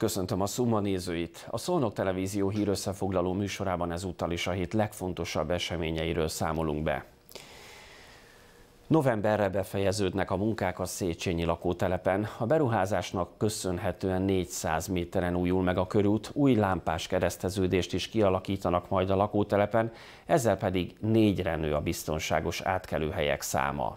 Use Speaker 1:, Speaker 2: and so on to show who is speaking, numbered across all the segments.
Speaker 1: Köszöntöm a Summa nézőit! A Szolnok Televízió hírösszefoglaló műsorában ezúttal is a hét legfontosabb eseményeiről számolunk be. Novemberre befejeződnek a munkák a Széchenyi lakótelepen. A beruházásnak köszönhetően 400 méteren újul meg a körút, új lámpás kereszteződést is kialakítanak majd a lakótelepen, ezzel pedig 4-re nő a biztonságos átkelőhelyek száma.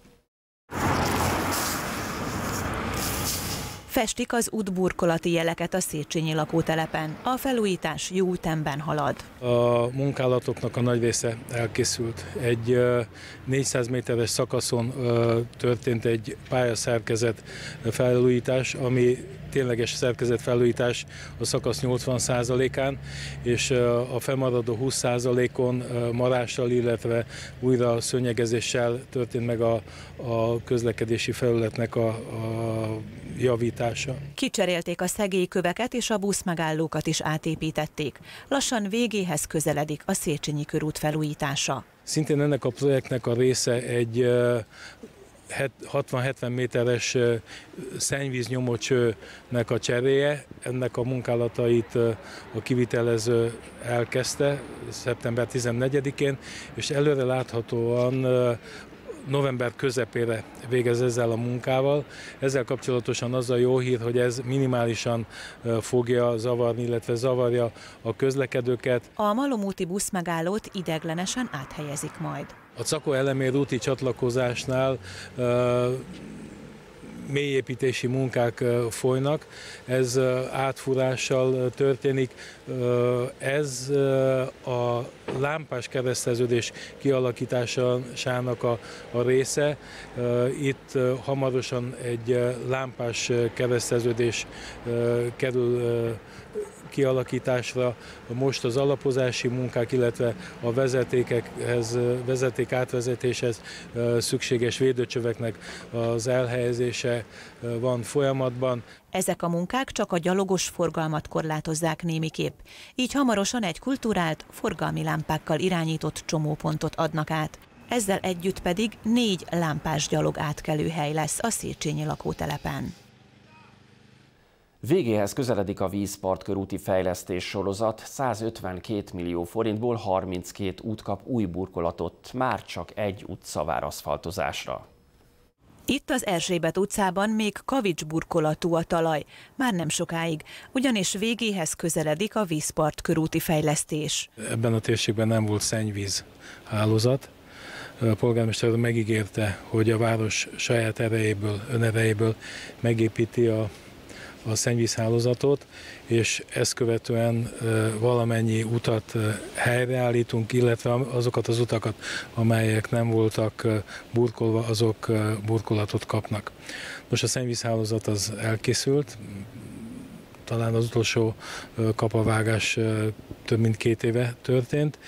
Speaker 2: Festik az útburkolati jeleket a Széchenyi lakótelepen. A felújítás jó ütemben halad.
Speaker 3: A munkálatoknak a nagy része elkészült. Egy 400 méteres szakaszon történt egy pályaszerkezet felújítás, ami tényleges szerkezetfelújítás a szakasz 80%-án, és a fennmaradó 20%-on marással, illetve újra szőnyegezéssel történt meg a közlekedési felületnek a javítása.
Speaker 2: Kicserélték a szegélyköveket és a buszmegállókat is átépítették. Lassan végéhez közeledik a Széchenyi körút felújítása.
Speaker 3: Szintén ennek a projektnek a része egy 60-70 méteres szennyvíznyomócsőnek a cseréje. Ennek a munkálatait a kivitelező elkezdte szeptember 14-én, és előre láthatóan november közepére végez ezzel a munkával. Ezzel kapcsolatosan az a jó hír, hogy ez minimálisan fogja zavarni, illetve zavarja a közlekedőket.
Speaker 2: A Malom úti buszmegállót ideiglenesen áthelyezik majd.
Speaker 3: A Cakó-Elemér úti csatlakozásnál mélyépítési munkák folynak, ez átfúrással történik. Ez a lámpás kereszteződés kialakításának a része. Itt hamarosan egy lámpás kereszteződés kerül kialakításra. Most az alapozási munkák, illetve a vezeték átvezetéshez szükséges védőcsöveknek az elhelyezése van folyamatban.
Speaker 2: Ezek a munkák csak a gyalogos forgalmat korlátozzák némiképp. Így hamarosan egy kulturált, forgalmi lámpákkal irányított csomópontot adnak át. Ezzel együtt pedig 4 lámpás gyalog átkelőhely lesz a Széchenyi lakótelepen.
Speaker 1: Végéhez közeledik a vízpart körúti fejlesztés sorozat. 152 millió forintból 32 út kap új burkolatot, már csak egy utca vár aszfaltozásra.
Speaker 2: Itt az Erzsébet utcában még kavicsburkolatú a talaj, már nem sokáig, ugyanis végéhez közeledik a vízpart körúti fejlesztés.
Speaker 3: Ebben a térségben nem volt szennyvíz hálózat. A polgármester megígérte, hogy a város saját erejéből, önerejéből megépíti a szennyvízhálózatot, és ezt követően valamennyi utat helyreállítunk, illetve azokat az utakat, amelyek nem voltak burkolva, azok burkolatot kapnak. Most a szennyvízhálózat az elkészült, talán az utolsó kapavágás több mint 2 éve történt.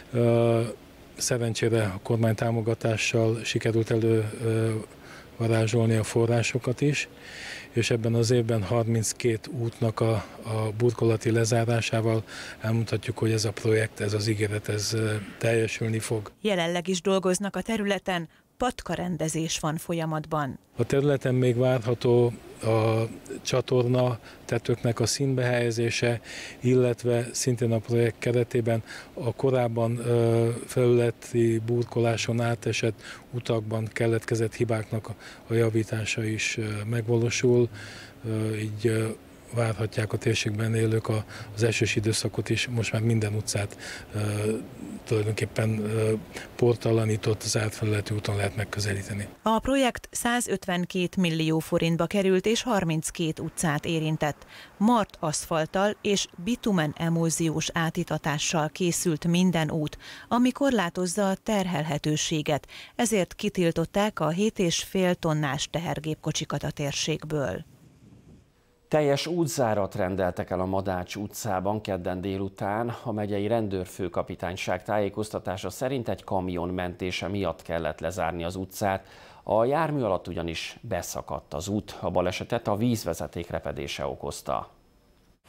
Speaker 3: Szerencsére a kormány támogatással sikerült varázsolni a forrásokat is, és ebben az évben 32 útnak a burkolati lezárásával elmondhatjuk, hogy ez a projekt, ez az ígéret, ez teljesülni fog.
Speaker 2: Jelenleg is dolgoznak a területen, patkarendezés van folyamatban.
Speaker 3: A területen még várható a csatorna tetőknek a színbe helyezése, illetve szintén a projekt keretében a korábban felületi burkoláson átesett utakban keletkezett hibáknak a javítása is megvalósul, így várhatják a térségben élők az esős időszakot is, most már minden utcát tulajdonképpen portalanított, zárt felületi úton lehet megközelíteni.
Speaker 2: A projekt 152 millió forintba került és 32 utcát érintett. Mart aszfalttal és bitumen emulziós átitatással készült minden út, ami korlátozza a terhelhetőséget, ezért kitiltották a 7,5 tonnás tehergépkocsikat a térségből.
Speaker 1: Teljes útzárat rendeltek el a Madács utcában kedden délután. A megyei rendőrfőkapitányság tájékoztatása szerint egy kamion mentése miatt kellett lezárni az utcát. A jármű alatt ugyanis beszakadt az út. A balesetet a vízvezeték repedése okozta.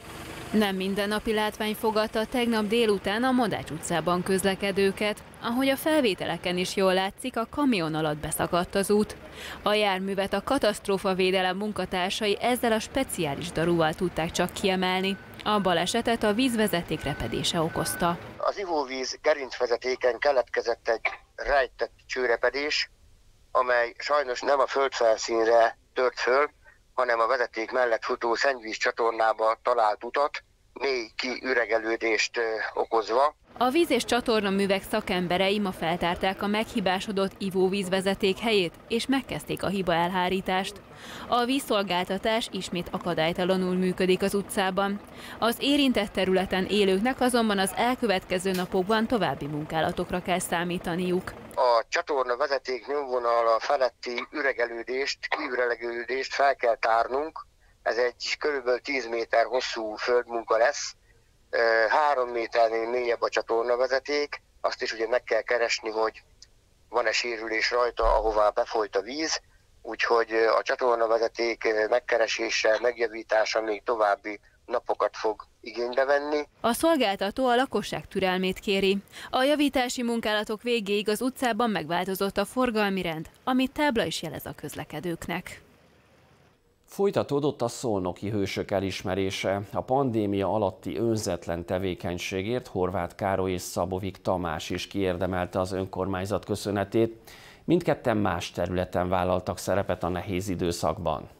Speaker 4: Nem mindennapi látvány fogadta tegnap délután a Modács utcában közlekedőket. Ahogy a felvételeken is jól látszik, a kamion alatt beszakadt az út. A járművet a katasztrófavédelem munkatársai ezzel a speciális darúval tudták csak kiemelni. A balesetet a vízvezeték repedése okozta.
Speaker 5: Az ivóvíz gerincvezetéken keletkezett egy rejtett csőrepedés, amely sajnos nem a földfelszínre tört föl, hanem a vezeték mellett futó szennyvíz csatornába talált utat, mély kiüregelődést okozva.
Speaker 4: A víz- és csatornaművek szakemberei ma feltárták a meghibásodott ivóvízvezeték helyét, és megkezdték a hiba elhárítást. A vízszolgáltatás ismét akadálytalanul működik az utcában. Az érintett területen élőknek azonban az elkövetkező napokban további munkálatokra kell számítaniuk.
Speaker 5: A csatorna vezeték nyomvonala feletti üregelődést, kiüregelődést fel kell tárnunk. Ez egy kb. 10 méter hosszú földmunka lesz. 3 méternél mélyebb a csatornavezeték, azt is ugye meg kell keresni, hogy van-e sérülés rajta, ahová befolyt a víz, úgyhogy a csatornavezeték megkeresése, megjavítása még további napokat fog igénybe venni.
Speaker 4: A szolgáltató a lakosság türelmét kéri. A javítási munkálatok végéig az utcában megváltozott a forgalmi rend, amit tábla is jelez a közlekedőknek.
Speaker 1: Folytatódott a szolnoki hősök elismerése. A pandémia alatti önzetlen tevékenységért Horváth Károly és Szabovik Tamás is kiérdemelte az önkormányzat köszönetét. Mindketten más területen vállaltak szerepet a nehéz időszakban.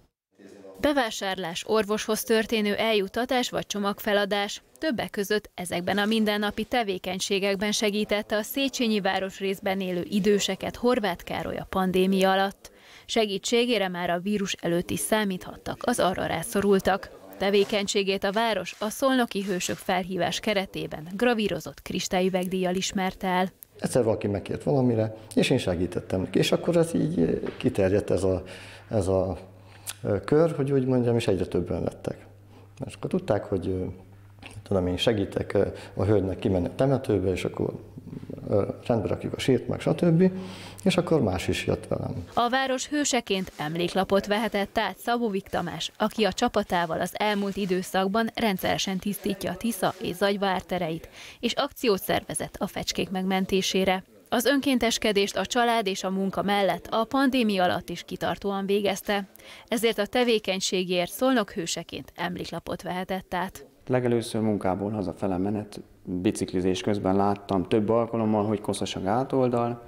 Speaker 4: Bevásárlás, orvoshoz történő eljuttatás vagy csomagfeladás. Többek között ezekben a mindennapi tevékenységekben segítette a Széchenyi városrészben élő időseket Horváth Károly a pandémia alatt. Segítségére már a vírus előtt is számíthattak az arra rászorultak. Tevékenységét a város a szolnoki hősök felhívás keretében gravírozott kristályüvegdíjjal ismerte el.
Speaker 6: Egyszer valaki megkért valamire, és én segítettem neki. És akkor ez így kiterjedt ez a kör, hogy úgy mondjam, és egyre többen lettek. És akkor tudták, hogy tudom, én segítek a hölgynek kimenni a temetőbe, és akkor rendbe rakjuk a sírt, meg stb. És akkor más is jött velem.
Speaker 4: A város hőseként emléklapot vehetett át Szabovik Tamás, aki a csapatával az elmúlt időszakban rendszeresen tisztítja a Tisza és Zagyva ártereit, és akciót szervezett a fecskék megmentésére. Az önkénteskedést a család és a munka mellett a pandémia alatt is kitartóan végezte, ezért a tevékenységért Szolnok hőseként emléklapot vehetett át.
Speaker 7: Legelőször munkából hazafele menet, biciklizés közben láttam több alkalommal, hogy koszos a gátoldal,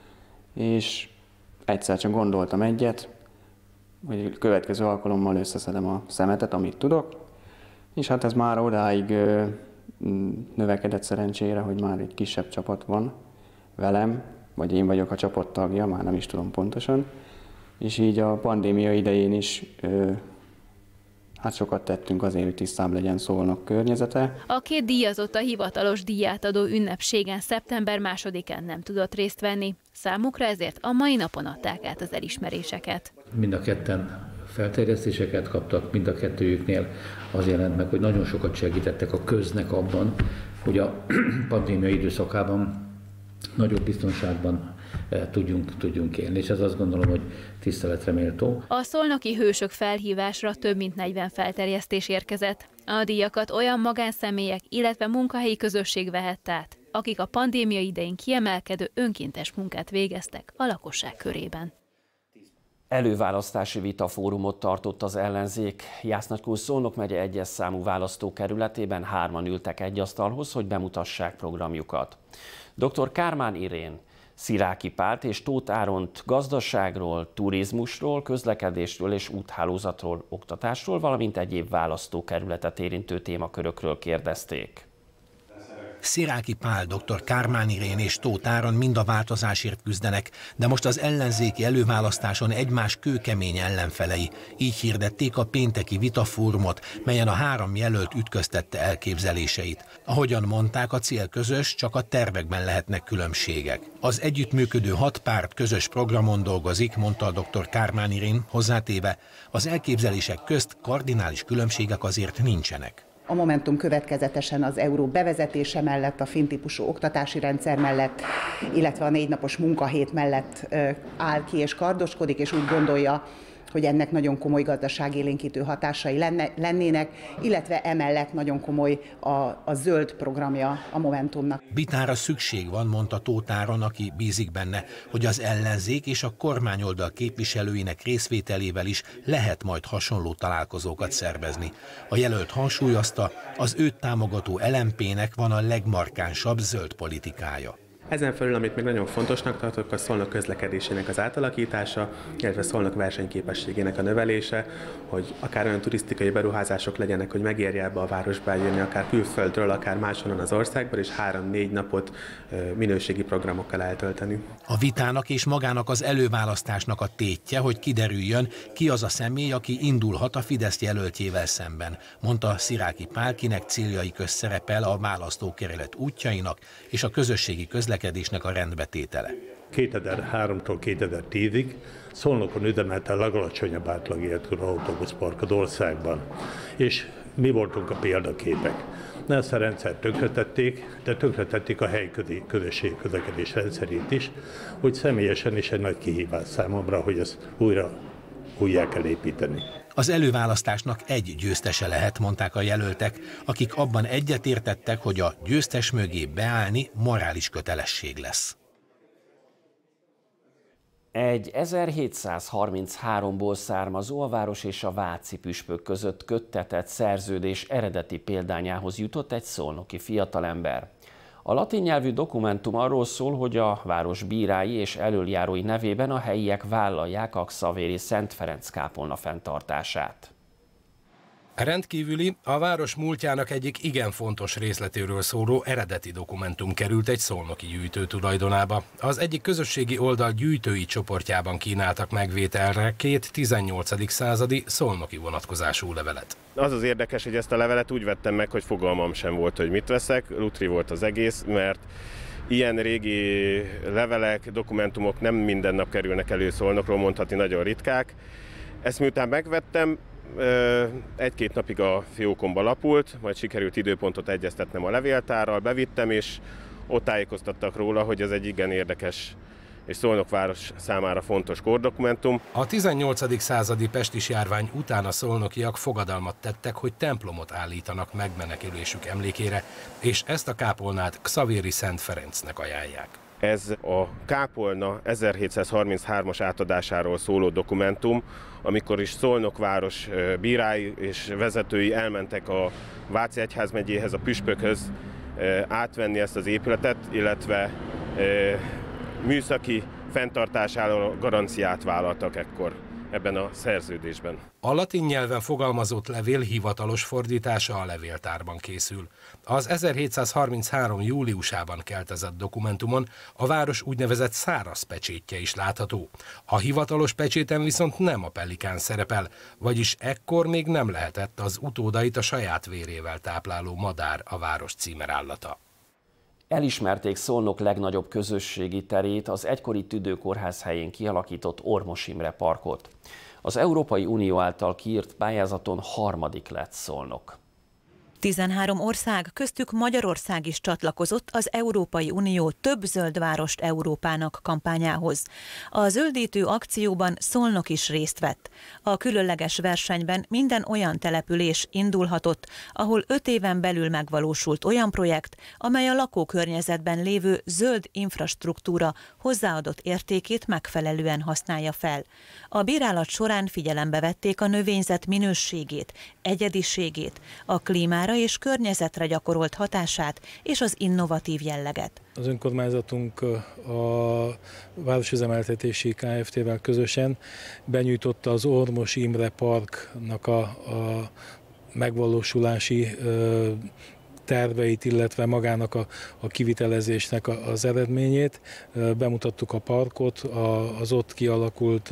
Speaker 7: és egyszer csak gondoltam egyet, hogy a következő alkalommal összeszedem a szemetet, amit tudok, és hát ez már odáig növekedett szerencsére, hogy már egy kisebb csapat van velem, vagy én vagyok a csapat tagja, már nem is tudom pontosan, és így a pandémia idején is hát sokat tettünk azért, hogy tisztább legyen Szolnok környezete.
Speaker 4: A két díjazott a hivatalos díjátadó ünnepségen szeptember 2-án nem tudott részt venni. Számukra ezért a mai napon adták át az elismeréseket.
Speaker 8: Mind a ketten felterjesztéseket kaptak, mind a kettőjüknél az jelent meg, hogy nagyon sokat segítettek a köznek abban, hogy a pandémia időszakában nagyobb biztonságban tudjunk élni, és ez azt gondolom, hogy tiszteletre méltó.
Speaker 4: A szolnoki hősök felhívásra több mint 40 felterjesztés érkezett. A díjakat olyan magánszemélyek, illetve munkahelyi közösség vehett át, akik a pandémia idején kiemelkedő önkéntes munkát végeztek a lakosság körében.
Speaker 1: Előválasztási vitafórumot tartott az ellenzék. Jász-Nagykun-Szolnok megye 1-es számú választókerületében 3-an ültek egy asztalhoz, hogy bemutassák programjukat. Dr. Kármán Irén, Sziráky Pált és Tóth Áront gazdaságról, turizmusról, közlekedésről és úthálózatról, oktatásról, valamint egyéb választókerületet érintő témakörökről kérdezték.
Speaker 9: Sziráky Pál, dr. Kármán Irén és Tóth Áron mind a változásért küzdenek, de most az ellenzéki előválasztáson egymás kőkemény ellenfelei. Így hirdették a pénteki vitafórumot, melyen a 3 jelölt ütköztette elképzeléseit. Ahogyan mondták, a cél közös, csak a tervekben lehetnek különbségek. Az együttműködő 6 párt közös programon dolgozik, mondta a dr. Kármán Irén, hozzátéve, az elképzelések közt kardinális különbségek azért nincsenek.
Speaker 10: A Momentum következetesen az euró bevezetése mellett, a finn-típusú oktatási rendszer mellett, illetve a 4 napos munkahét mellett áll ki és kardoskodik, és úgy gondolja, hogy ennek nagyon komoly gazdaságélénkítő hatásai lennének, illetve emellett nagyon komoly a zöld programja a Momentumnak.
Speaker 9: Vitára szükség van, mondta Tóth Áron, aki bízik benne, hogy az ellenzék és a kormányoldal képviselőinek részvételével is lehet majd hasonló találkozókat szervezni. A jelölt hangsúlyozta, az őt támogató LMP-nek van a legmarkánsabb zöld politikája.
Speaker 11: Ezen felül, amit még nagyon fontosnak tartok, a Szolnok közlekedésének az átalakítása, illetve Szolnok versenyképességének a növelése, hogy akár olyan turisztikai beruházások legyenek, hogy megérje ebbe a városba jönni, akár külföldről, akár máshonnan az országból, és 3-4 napot minőségi programokkal eltölteni.
Speaker 9: A vitának és magának az előválasztásnak a tétje, hogy kiderüljön, ki az a személy, aki indulhat a Fidesz jelöltjével szemben, mondta Sziráky Pál, kinek céljai közt szerepel a választókerület útjainak és a közösségi közlekedésnek a rendbetétele.
Speaker 12: 2003-tól 2010-ig Szolnokon üzemelte a legalacsonyabb átlag életkorú autóbuszpark az országban, és mi voltunk a példaképek. Ezt a rendszert tönkretették, de tönkretették a helyi közösségi közlekedés rendszerét is, hogy személyesen is egy nagy kihívás számomra, hogy ezt újjá kell építeni.
Speaker 9: Az előválasztásnak egy győztese lehet, mondták a jelöltek, akik abban egyetértettek, hogy a győztes mögé beállni morális kötelesség lesz.
Speaker 1: Egy 1733-ból származó, a város és a váci püspök között köttetett szerződés eredeti példányához jutott egy szolnoki fiatalember. A latin nyelvű dokumentum arról szól, hogy a város bírái és elöljárói nevében a helyiek vállalják a xavéri Szent Ferenc kápolna fenntartását.
Speaker 13: Rendkívüli, a város múltjának egyik igen fontos részletéről szóló eredeti dokumentum került egy szolnoki gyűjtő tulajdonába. Az egyik közösségi oldal gyűjtői csoportjában kínáltak megvételre 2 18. századi szolnoki vonatkozású levelet.
Speaker 14: Az az érdekes, hogy ezt a levelet úgy vettem meg, hogy fogalmam sem volt, hogy mit veszek. Lutri volt az egész, mert ilyen régi levelek, dokumentumok nem minden nap kerülnek elő Szolnokról, mondhatni nagyon ritkák. Ezt miután megvettem, 1-2 napig a fiókomba lapult, majd sikerült időpontot egyeztetnem a levéltárral, bevittem, és ott tájékoztattak róla, hogy ez egy igen érdekes és Szolnok város számára fontos kordokumentum.
Speaker 13: A 18. századi pestis járvány után a szolnokiak fogadalmat tettek, hogy templomot állítanak megmenekülésük emlékére, és ezt a kápolnát Xavéri Szent Ferencnek ajánlják.
Speaker 14: Ez a kápolna 1733-as átadásáról szóló dokumentum, amikor is Szolnok város bírái és vezetői elmentek a Váci egyházmegyéhez, a püspökhöz átvenni ezt az épületet, illetve műszaki fenntartására garanciát vállaltak ekkor ebben a szerződésben.
Speaker 13: A latin nyelven fogalmazott levél hivatalos fordítása a levéltárban készül. Az 1733. júliusában keltezett dokumentumon a város úgynevezett száraz pecsétje is látható. A hivatalos pecséten viszont nem a pelikán szerepel, vagyis ekkor még nem lehetett az utódait a saját vérével tápláló madár a város címerállata.
Speaker 1: Elismerték Szolnok legnagyobb közösségi terét, az egykori tüdőkórház helyén kialakított Ormos Imre parkot. Az Európai Unió által kiírt pályázaton 3. lett Szolnok.
Speaker 2: 13 ország, köztük Magyarország is csatlakozott az Európai Unió Több zöld várost Európának kampányához. A zöldítő akcióban Szolnok is részt vett. A különleges versenyben minden olyan település indulhatott, ahol 5 éven belül megvalósult olyan projekt, amely a lakókörnyezetben lévő zöld infrastruktúra hozzáadott értékét megfelelően használja fel. A bírálat során figyelembe vették a növényzet minőségét, egyediségét, a klímára és környezetre gyakorolt hatását és az innovatív jelleget.
Speaker 3: Az önkormányzatunk a Városüzemeltetési Kft-vel közösen benyújtotta az Ormos Imre Parknak a megvalósulási terveit, illetve magának a kivitelezésnek az eredményét. Bemutattuk a parkot, az ott kialakult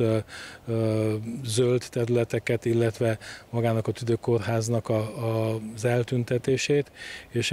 Speaker 3: zöld területeket, illetve magának a tüdőkórháznak az eltüntetését, és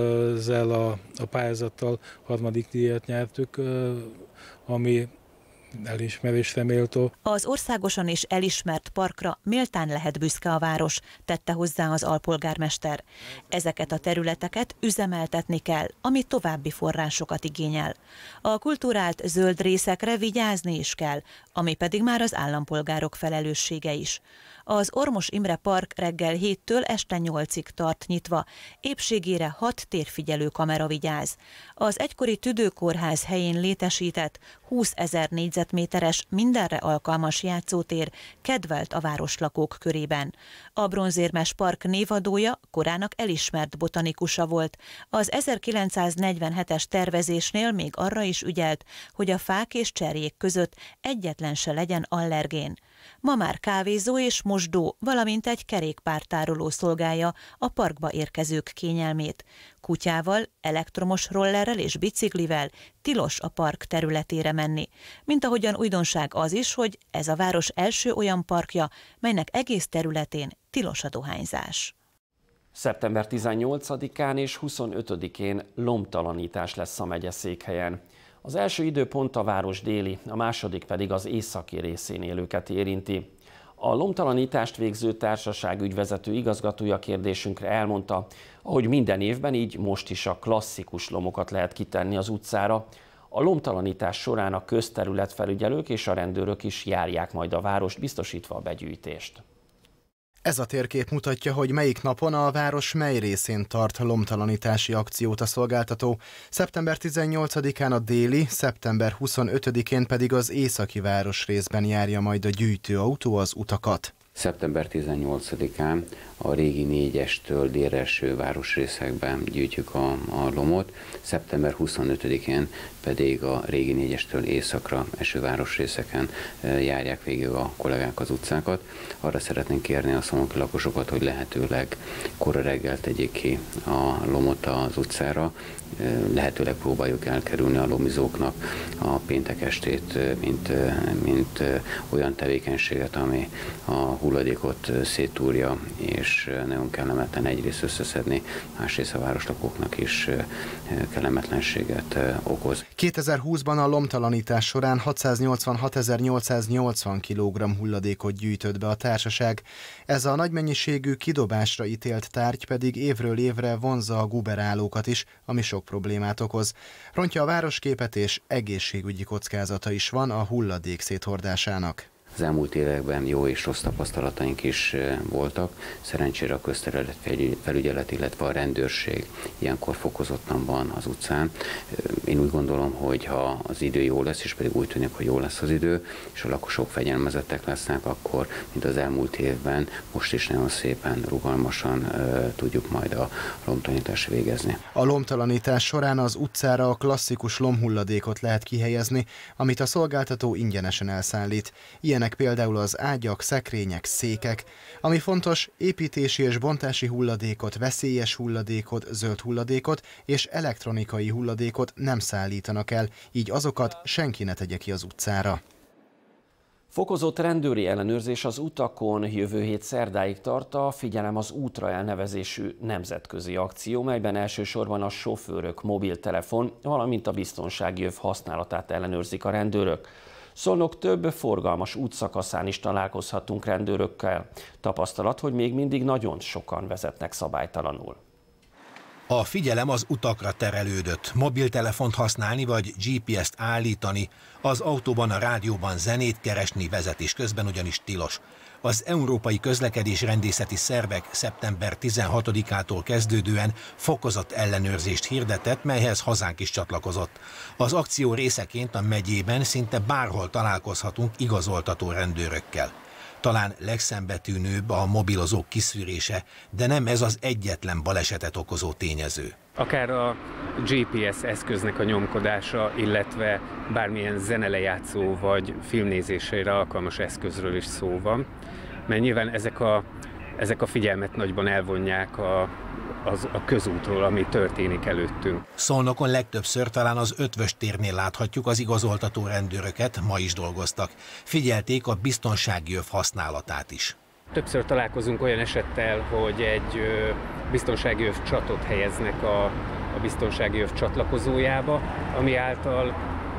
Speaker 3: ezzel a pályázattal 3. díjat nyertük, ami elismerésre méltó.
Speaker 2: Az országosan is elismert parkra méltán lehet büszke a város, tette hozzá az alpolgármester. Ezeket a területeket üzemeltetni kell, ami további forrásokat igényel. A kulturált zöld részekre vigyázni is kell, ami pedig már az állampolgárok felelőssége is. Az Ormos Imre Park reggel 7-től este 8-ig tart nyitva, épségére 6 térfigyelő kamera vigyáz. Az egykori tüdőkórház helyén létesített 20 000 négyzetméteres mindenre alkalmas játszótér kedvelt a városlakók körében. A Bronzérmes Park névadója korának elismert botanikusa volt. Az 1947-es tervezésnél még arra is ügyelt, hogy a fák és cserjék között egyetlen se legyen allergén. Ma már kávézó és mosdó, valamint egy kerékpártároló szolgálja a parkba érkezők kényelmét. Kutyával, elektromos rollerrel és biciklivel tilos a park területére menni. Mint ahogyan újdonság az is, hogy ez a város első olyan parkja, melynek egész területén tilos a dohányzás.
Speaker 1: Szeptember 18-án és 25-én lombtalanítás lesz a megyeszékhelyen. Az első időpont a város déli, a második pedig az északi részén élőket érinti. A lombtalanítást végző társaság ügyvezető igazgatója kérdésünkre elmondta, ahogy minden évben, így most is a klasszikus lomokat lehet kitenni az utcára. A lombtalanítás során a közterületfelügyelők és a rendőrök is járják majd a várost, biztosítva a begyűjtést.
Speaker 15: Ez a térkép mutatja, hogy melyik napon a város mely részén tart lombtalanítási akciót a szolgáltató. Szeptember 18-án a déli, szeptember 25-én pedig az északi városrészben járja majd a gyűjtőautó az utakat.
Speaker 16: Szeptember 18-án a régi 4-estől délre eső városrészekben gyűjtjük a lomot, szeptember 25-én pedig a régi 4-estől északra eső városrészeken járják végig a kollégák az utcákat. Arra szeretnénk kérni a szolnoki lakosokat, hogy lehetőleg kora reggel tegyék ki a lomot az utcára, lehetőleg próbáljuk elkerülni a lomizóknak a péntek estét, mint olyan tevékenységet, ami a hulladékot széttúrja, és nagyon kellemetlen egyrészt összeszedni, másrészt a városlakóknak is kellemetlenséget okoz.
Speaker 15: 2020-ban a lomtalanítás során 686.880 kg hulladékot gyűjtött be a társaság. Ez a nagy mennyiségű kidobásra ítélt tárgy pedig évről évre vonzza a guberálókat is, ami sok problémát okoz. Rontja a városképet és egészségügyi kockázata is van a hulladék széthordásának.
Speaker 16: Az elmúlt években jó és rossz tapasztalataink is voltak. Szerencsére a közterületfelügyelet, illetve a rendőrség ilyenkor fokozottan van az utcán. Én úgy gondolom, hogy ha az idő jó lesz, és pedig úgy tűnik, hogy jó lesz az idő, és a lakosok fegyelmezettek lesznek, akkor, mint az elmúlt évben, most is nagyon szépen, rugalmasan tudjuk majd a lombtalanítást végezni.
Speaker 15: A lombtalanítás során az utcára a klasszikus lomhulladékot lehet kihelyezni, amit a szolgáltató ingyenesen elszállít. Ilyenek például az ágyak, szekrények, székek. Ami fontos, építési és bontási hulladékot, veszélyes hulladékot, zöld hulladékot és elektronikai hulladékot nem szállítanak el, így azokat senki ne tegye ki az utcára.
Speaker 1: Fokozott rendőri ellenőrzés az utakon jövő hét szerdáig tart a Figyelem az útra elnevezésű nemzetközi akció, melyben elsősorban a sofőrök mobiltelefon, valamint a biztonsági öv használatát ellenőrzik a rendőrök. Szolnok több forgalmas útszakaszán is találkozhatunk rendőrökkel. Tapasztalat, hogy még mindig nagyon sokan vezetnek szabálytalanul.
Speaker 9: A figyelem az utakra terelődött. Mobiltelefont használni vagy GPS-t állítani, az autóban, a rádióban zenét keresni vezetés közben ugyanis tilos. Az európai közlekedésrendészeti szervek szeptember 16-ától kezdődően fokozott ellenőrzést hirdetett, melyhez hazánk is csatlakozott. Az akció részeként a megyében szinte bárhol találkozhatunk igazoltató rendőrökkel. Talán legszembetűnőbb a mobilozók kiszűrése, de nem ez az egyetlen balesetet okozó tényező.
Speaker 17: Akár a GPS eszköznek a nyomkodása, illetve bármilyen zenelejátszó vagy filmnézésére alkalmas eszközről is szó van, mert nyilván ezek a figyelmet nagyban elvonják a közútról, ami történik előttünk.
Speaker 9: Szolnokon legtöbbször talán az Ötvös térnél láthatjuk az igazoltató rendőröket, ma is dolgoztak. Figyelték a biztonsági öv használatát is.
Speaker 17: Többször találkozunk olyan esettel, hogy egy biztonsági öv csatot helyeznek a biztonsági öv csatlakozójába, ami által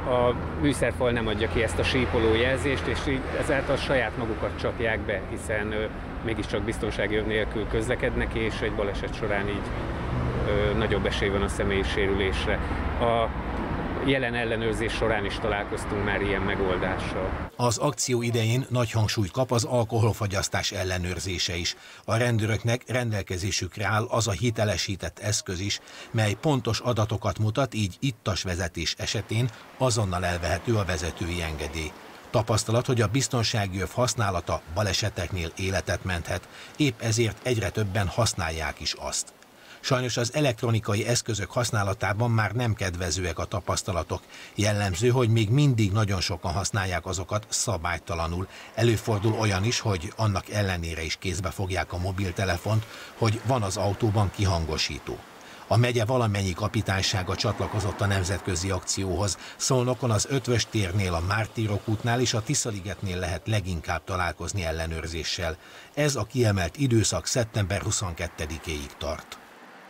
Speaker 17: a műszerfal nem adja ki ezt a sípoló jelzést, és ezáltal saját magukat csapják be, hiszen mégiscsak biztonsági öv nélkül közlekednek, és egy baleset során így nagyobb esély van a személyisérülésre. A jelen ellenőrzés során is találkoztunk már ilyen megoldással.
Speaker 9: Az akció idején nagy hangsúlyt kap az alkoholfogyasztás ellenőrzése is. A rendőröknek rendelkezésükre áll az a hitelesített eszköz is, mely pontos adatokat mutat, így ittas vezetés esetén azonnal elvehető a vezetői engedély. Tapasztalat, hogy a biztonsági öv használata baleseteknél életet menthet, épp ezért egyre többen használják is azt. Sajnos az elektronikai eszközök használatában már nem kedvezőek a tapasztalatok. Jellemző, hogy még mindig nagyon sokan használják azokat szabálytalanul. Előfordul olyan is, hogy annak ellenére is kézbe fogják a mobiltelefont, hogy van az autóban kihangosító. A megye valamennyi kapitánysága csatlakozott a nemzetközi akcióhoz. Szolnokon az Ötvös térnél, a Mártírok útnál és a Tiszaligetnél lehet leginkább találkozni ellenőrzéssel. Ez a kiemelt időszak szeptember 22-éig tart.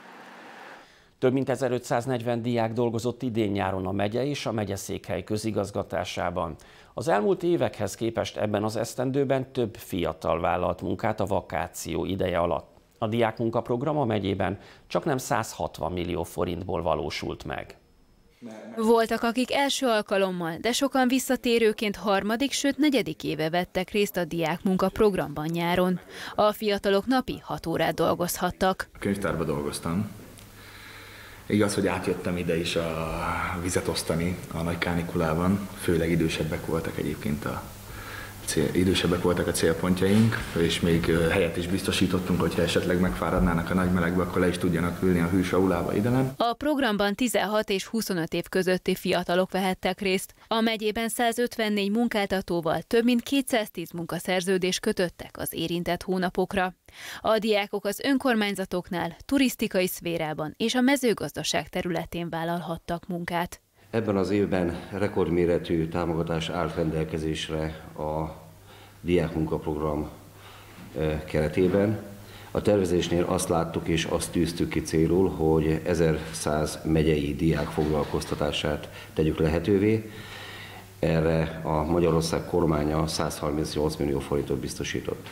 Speaker 1: Több mint 1540 diák dolgozott idén-nyáron a megye és a megyeszékhely közigazgatásában. Az elmúlt évekhez képest ebben az esztendőben több fiatal vállalt munkát a vakáció ideje alatt. A diákmunkaprogram a megyében csaknem 160 millió forintból valósult meg.
Speaker 4: Voltak, akik első alkalommal, de sokan visszatérőként harmadik, sőt negyedik éve vettek részt a diákmunkaprogramban nyáron. A fiatalok napi 6 órát dolgozhattak.
Speaker 18: A könyvtárban dolgoztam. Igaz, hogy átjöttem ide is a vizet osztani a nagy kánikulában, főleg idősebbek voltak egyébként idősebbek voltak a célpontjaink, és még helyet is biztosítottunk, hogyha esetleg megfáradnának a nagy melegbe, akkor le is tudjanak ülni a hűs aulába idelen.
Speaker 4: A programban 16 és 25 év közötti fiatalok vehettek részt. A megyében 154 munkáltatóval több mint 210 munkaszerződést kötöttek az érintett hónapokra. A diákok az önkormányzatoknál, turisztikai szférában és a mezőgazdaság területén vállalhattak munkát.
Speaker 19: Ebben az évben rekordméretű támogatás állt rendelkezésre a diákmunkaprogram keretében. A tervezésnél azt láttuk és azt tűztük ki célul, hogy 1100 megyei diák foglalkoztatását tegyük lehetővé. Erre a Magyarország kormánya 138 millió forintot biztosított.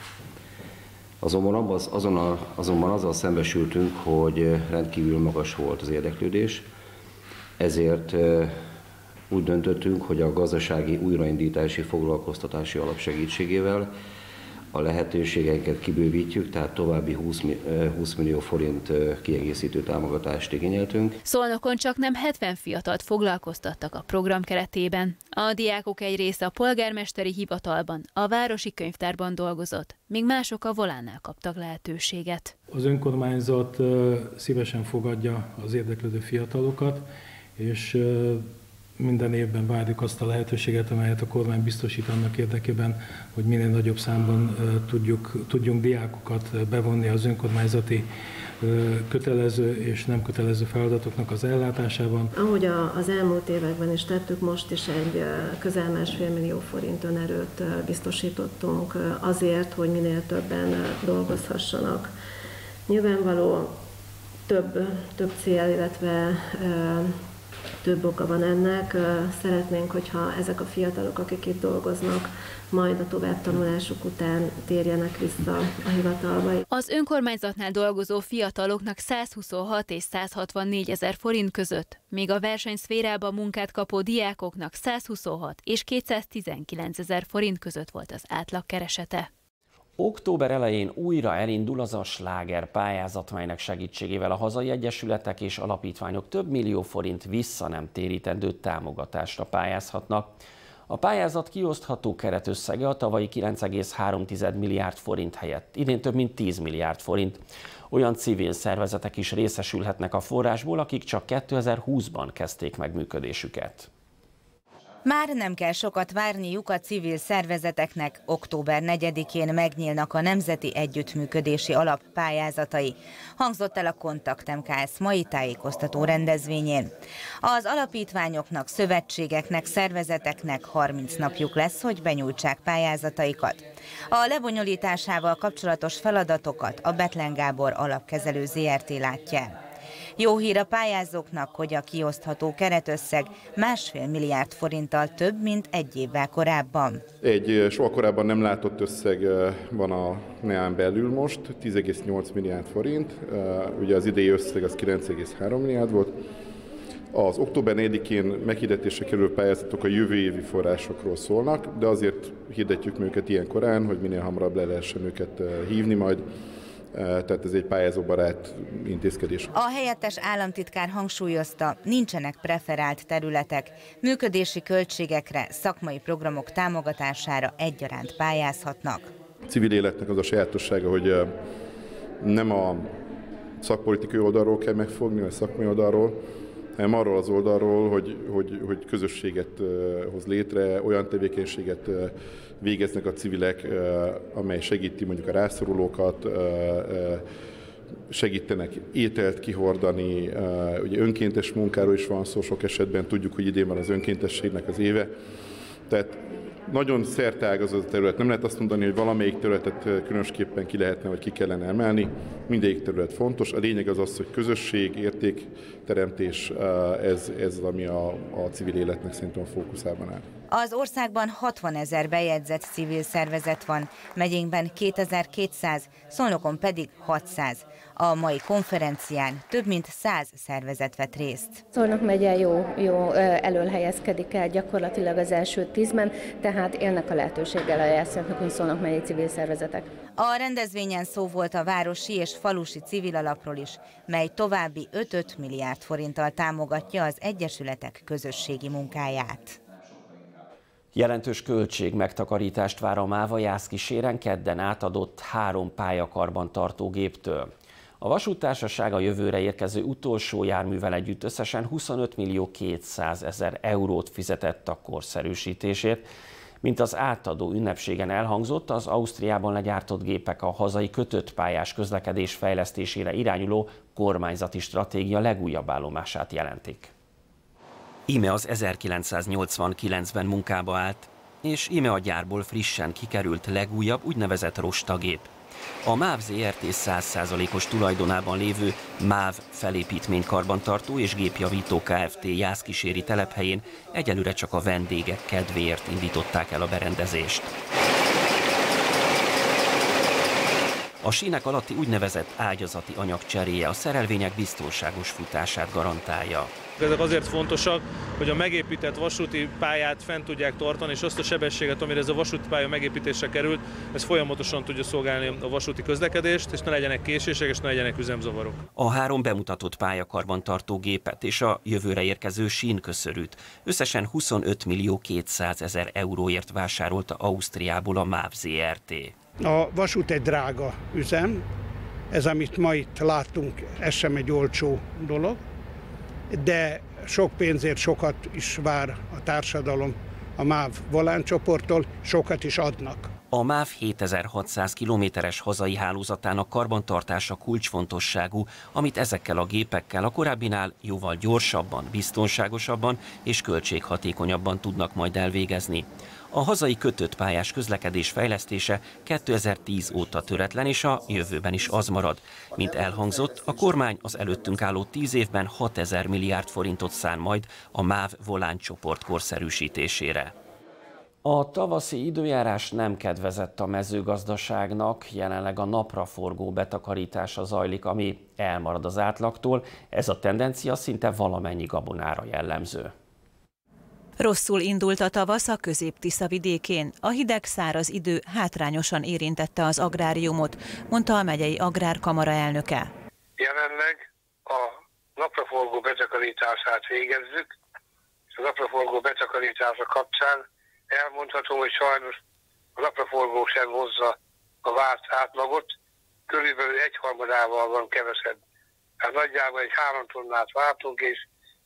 Speaker 19: Azonban azzal szembesültünk, hogy rendkívül magas volt az érdeklődés, ezért úgy döntöttünk, hogy a gazdasági újraindítási foglalkoztatási alap segítségével a lehetőségeinket kibővítjük, tehát további 20 millió forint kiegészítő támogatást igényeltünk.
Speaker 4: Szolnokon csaknem 70 fiatalt foglalkoztattak a program keretében. A diákok egy része a polgármesteri hivatalban, a városi könyvtárban dolgozott, míg mások a volánnál kaptak lehetőséget.
Speaker 3: Az önkormányzat szívesen fogadja az érdeklődő fiatalokat, és minden évben várjuk azt a lehetőséget, amelyet a kormány biztosít annak érdekében, hogy minél nagyobb számban tudjunk diákokat bevonni az önkormányzati kötelező és nem kötelező feladatoknak az ellátásában.
Speaker 20: Ahogy az elmúlt években is tettük, most is egy közel 1,5 millió forint önerőt biztosítottunk azért, hogy minél többen dolgozhassanak. Nyilvánvaló több cél, illetve több oka van ennek. Szeretnénk, hogyha ezek a fiatalok, akik itt dolgoznak, majd a továbbtanulásuk után térjenek vissza a hivatalba.
Speaker 4: Az önkormányzatnál dolgozó fiataloknak 126 és 164 ezer forint között, míg a versenyszférában munkát kapó diákoknak 126 és 219 ezer forint között volt az átlag keresete.
Speaker 1: Október elején újra elindul az a sláger pályázat, melynek segítségével a hazai egyesületek és alapítványok több millió forint vissza nem térítendő támogatásra pályázhatnak. A pályázat kiosztható keretösszege a tavalyi 9,3 milliárd forint helyett idén több mint 10 milliárd forint. Olyan civil szervezetek is részesülhetnek a forrásból, akik csak 2020-ban kezdték meg működésüket.
Speaker 21: Már nem kell sokat várniuk a civil szervezeteknek, október 4-én megnyílnak a Nemzeti Együttműködési Alap pályázatai. Hangzott el a Kontakt MKS mai tájékoztató rendezvényén. Az alapítványoknak, szövetségeknek, szervezeteknek 30 napjuk lesz, hogy benyújtsák pályázataikat. A lebonyolításával kapcsolatos feladatokat a Bethlen Gábor Alapkezelő Zrt. Látja el. Jó hír a pályázóknak, hogy a kiosztható keretösszeg 1,5 milliárd forinttal több, mint egy évvel korábban.
Speaker 5: Egy soha korábban nem látott összeg van a NEA-n belül most, 10,8 milliárd forint, ugye az idei összeg az 9,3 milliárd volt. Az október 4-én meghirdetésre kerülő pályázatok a jövő évi forrásokról szólnak, de azért hirdetjük őket ilyen korán, hogy minél hamarabb le lehessen őket hívni majd. Tehát ez egy pályázóbarát intézkedés.
Speaker 21: A helyettes államtitkár hangsúlyozta, nincsenek preferált területek, működési költségekre, szakmai programok támogatására egyaránt pályázhatnak.
Speaker 5: A civil életnek az a sajátossága, hogy nem a szakpolitikai oldalról kell megfogni, a szakmai oldalról, hanem arról az oldalról, hogy közösséget hoz létre, olyan tevékenységet végeznek a civilek, amely segíti mondjuk a rászorulókat, segítenek ételt kihordani, ugye önkéntes munkáról is van szó, sok esetben tudjuk, hogy idén van az önkéntességnek az éve. Tehát nagyon szerteágazó a terület. Nem lehet azt mondani, hogy valamelyik területet különösképpen ki lehetne, vagy ki kellene emelni. Mindegyik terület fontos. A lényeg az az, hogy közösség, értékteremtés, ez ami a civil életnek szerintem a fókuszában áll.
Speaker 21: Az országban 60 000 bejegyzett civil szervezet van, megyénkben 2200, Szolnokon pedig 600. A mai konferencián több mint 100 szervezet vett részt.
Speaker 22: Szolnok megye jó elől helyezkedik el gyakorlatilag az első 10-ben, tehát élnek a lehetőséggel a jelszentnokon Szolnok megyei civil szervezetek.
Speaker 21: A rendezvényen szó volt a városi és falusi civil alapról is, mely további 5 milliárd forinttal támogatja az egyesületek közösségi munkáját.
Speaker 1: Jelentős költség megtakarítást vár a MÁV a Jászkíséren kedden átadott 3 pályakarbantartó géptől. A vasúttársaság a jövőre érkező utolsó járművel együtt összesen 25 200 000 eurót fizetett a korszerűsítésért. Mint az átadó ünnepségen elhangzott, az Ausztriában legyártott gépek a hazai kötött pályás közlekedés fejlesztésére irányuló kormányzati stratégia legújabb állomását jelentik. Íme az 1989-ben munkába állt, és íme a gyárból frissen kikerült legújabb úgynevezett rostagép. A MÁV Zrt. 100%-os tulajdonában lévő MÁV felépítménykarbantartó és gépjavító Kft. Jászkíséri telephelyén egyelőre csak a vendégek kedvéért indították el a berendezést. A sínek alatti úgynevezett ágyazati anyag cseréje a szerelvények biztonságos futását garantálja.
Speaker 23: Ezek azért fontosak, hogy a megépített vasúti pályát fent tudják tartani, és azt a sebességet, amire ez a vasúti pálya megépítésre került, ez folyamatosan tudja szolgálni a vasúti közlekedést, és ne legyenek késések, és ne legyenek üzemzavarok.
Speaker 1: A 3 bemutatott pályakarbantartó gépet és a jövőre érkező sínköszörűt összesen 25 200 000 euróért vásárolta Ausztriából a MÁV Zrt.
Speaker 24: A vasút egy drága üzem, ez amit ma itt láttunk, ez sem egy olcsó dolog, de sok pénzért sokat is vár a társadalom a MÁV volánccsoporttól, sokat is adnak.
Speaker 1: A MÁV 7600 kilométeres hazai hálózatának karbantartása kulcsfontosságú, amit ezekkel a gépekkel a korábbinál jóval gyorsabban, biztonságosabban és költséghatékonyabban tudnak majd elvégezni. A hazai kötött pályás közlekedés fejlesztése 2010 óta töretlen, és a jövőben is az marad. Mint elhangzott, a kormány az előttünk álló 10 évben 6 000 milliárd forintot szán majd a MÁV voláncsoport korszerűsítésére. A tavaszi időjárás nem kedvezett a mezőgazdaságnak, jelenleg a napraforgó betakarítása zajlik, ami elmarad az átlagtól. Ez a tendencia szinte valamennyi gabonára jellemző.
Speaker 2: Rosszul indult a tavasz a Közép-Tisza vidékén. A hideg, száraz idő hátrányosan érintette az agráriumot, mondta a megyei agrárkamara elnöke.
Speaker 25: Jelenleg a napraforgó betakarítását végezzük, és a napraforgó betakarítása kapcsán elmondhatom, hogy sajnos a napraforgó sem hozza a várt átlagot, körülbelül 1/3 van kevesebb. Tehát nagyjából egy 3 tonnát vártunk, és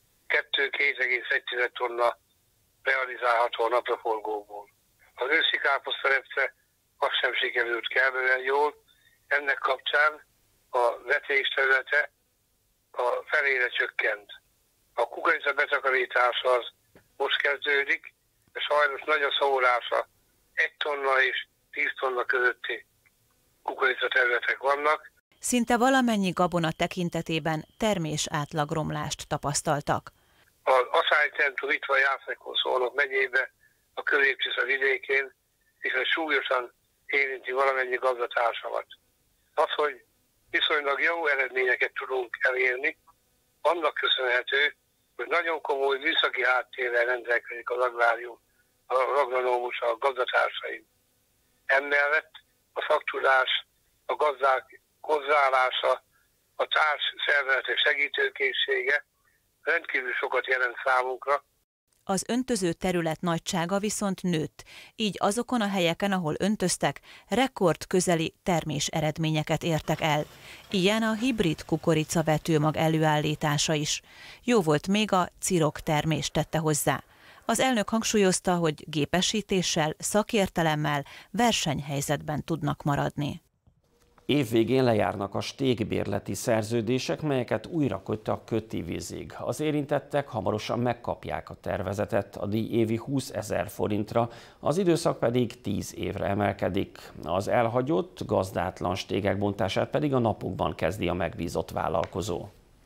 Speaker 25: 2,1 tonna realizálható a napraforgóból. Az őszi káposztarepce az sem sikerült kellően jól, ennek kapcsán a vetés területe a felére csökkent. A kukorica betakarítása az most kezdődik, de sajnos nagy a szórása, 1 tonna és 10 tonna közötti kukorica területek vannak.
Speaker 2: Szinte valamennyi gabona tekintetében termés átlagromlást tapasztaltak.
Speaker 25: Az Aszálycentrum itt van Jászbeton, Szolnok megyébe, a Közép-Tisza vidékén, és ez súlyosan érinti valamennyi gazdatársamat. Az, hogy viszonylag jó eredményeket tudunk elérni, annak köszönhető, hogy nagyon komoly műszaki háttérrel rendelkezik az agrárium, az agronómus, a gazdatársaim. Emellett a szaktudás, a gazdák hozzáállása, a társ szervezetek segítőkészsége rendkívül sokat jelent számunkra.
Speaker 2: Az öntöző terület nagysága viszont nőtt, így azokon a helyeken, ahol öntöztek, rekord közeli termés eredményeket értek el. Ilyen a hibrid kukoricavetőmag előállítása is. Jó volt még a cirok termés tette hozzá. Az elnök hangsúlyozta, hogy gépesítéssel, szakértelemmel versenyhelyzetben tudnak maradni.
Speaker 1: Évvégén lejárnak a stégbérleti szerződések, melyeket újra köttek kötivízig. Az érintettek hamarosan megkapják a tervezetet, a díj évi 20 000 forintra, az időszak pedig 10 évre emelkedik. Az elhagyott, gazdátlan stégek bontását pedig a napokban kezdi a megbízott vállalkozó.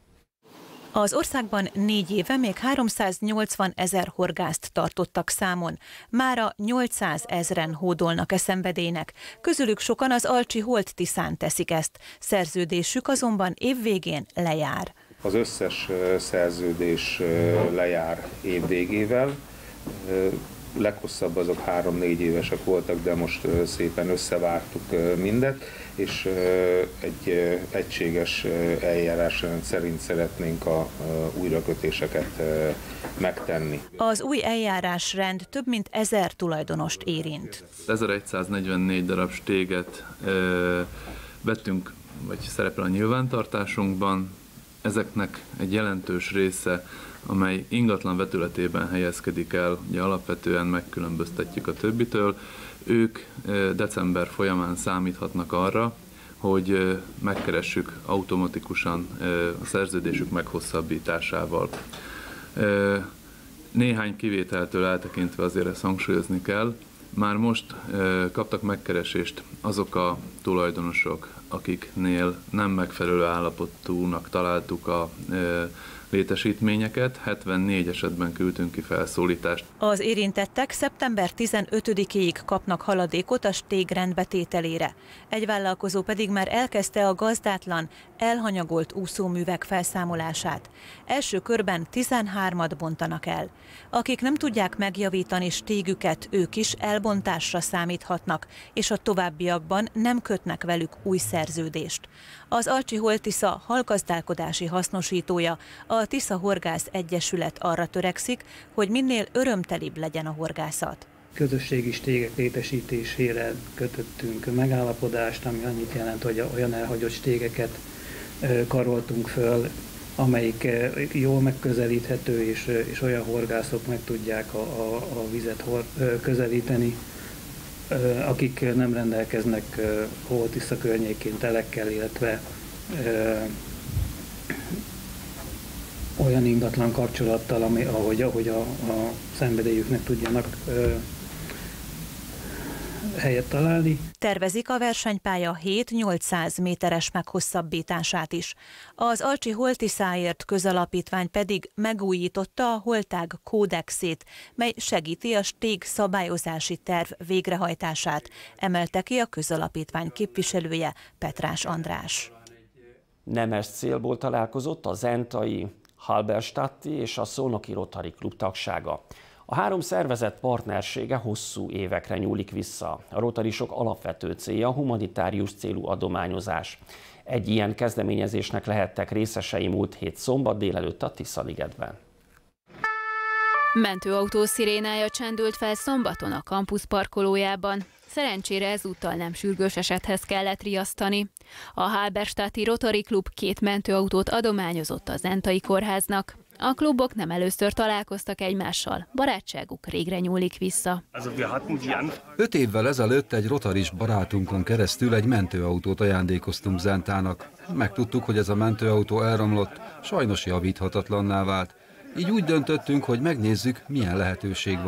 Speaker 2: Az országban 4 éve még 380 000 horgászt tartottak számon. Mára 800 000-en hódolnak e szenvedélynek. Közülük sokan az Alcsi Holt-Tiszán teszik ezt. Szerződésük azonban évvégén lejár.
Speaker 6: Az összes szerződés lejár évvégével. Leghosszabb azok 3-4 évesek voltak, de most szépen összevártuk mindet, és egy egységes eljárásrend szerint szeretnénk a újrakötéseket megtenni.
Speaker 2: Az új eljárásrend több mint 1000 tulajdonost érint.
Speaker 7: 1144 darab stéget vettünk, vagy szerepel a nyilvántartásunkban. Ezeknek egy jelentős része, amely ingatlan vetületében helyezkedik el, ugye alapvetően megkülönböztetjük a többitől. Ők december folyamán számíthatnak arra, hogy megkeressük automatikusan a szerződésük meghosszabbításával. Néhány kivételtől eltekintve azért ezt hangsúlyozni kell, már most kaptak megkeresést azok a tulajdonosok, akiknél nem megfelelő állapotúnak találtuk a létesítményeket, 74 esetben küldtünk ki felszólítást.
Speaker 2: Az érintettek szeptember 15-ig kapnak haladékot a stég rendbetételére. Egy vállalkozó pedig már elkezdte a gazdátlan, elhanyagolt úszóművek felszámolását. Első körben 13-at bontanak el. Akik nem tudják megjavítani stégüket, ők is elbontásra számíthatnak, és a továbbiakban nem kötnek velük új szerződést. Az Alcsi Holt-Tisza halgazdálkodási hasznosítója, a Tisza Horgász Egyesület arra törekszik, hogy minél örömtelibb legyen a horgászat.
Speaker 8: Közösségi stégek létesítésére kötöttünk megállapodást, ami annyit jelent, hogy olyan elhagyott stégeket karoltunk föl, amelyik jól megközelíthető, és olyan horgászok meg tudják a vizet közelíteni, akik nem rendelkeznek Holt-Tisza környékén telekkel, illetve olyan ingatlan kapcsolattal, ahogy a szenvedélyüknek tudjanak helyet találni.
Speaker 2: Tervezik a versenypálya 7-800 méteres meghosszabbítását is. Az Alcsi Holt-Tiszáért közalapítvány pedig megújította a holtág kódexét, mely segíti a stég szabályozási terv végrehajtását, emelte ki a közalapítvány képviselője, Petrás András.
Speaker 1: Nemes célból találkozott a zentai, Halberstadti és a Szolnoki Rotary Klub tagsága. A három szervezet partnersége hosszú évekre nyúlik vissza. A rotarisok alapvető célja a humanitárius célú adományozás. Egy ilyen kezdeményezésnek lehettek részesei múlt hét szombat délelőtt a Tiszaligetben.
Speaker 4: Mentőautó szirénája csendült fel szombaton a kampusz parkolójában. Szerencsére ezúttal nem sürgős esethez kellett riasztani. A Halberstadti Rotary Klub 2 mentőautót adományozott a Zentai Kórháznak. A klubok nem először találkoztak egymással, barátságuk régre nyúlik vissza.
Speaker 10: 5 évvel ezelőtt egy rotaris barátunkon keresztül egy mentőautót ajándékoztunk Zentának. Megtudtuk, hogy ez a mentőautó elromlott, sajnos javíthatatlanná vált. Így úgy döntöttünk, hogy megnézzük, milyen lehetőség van.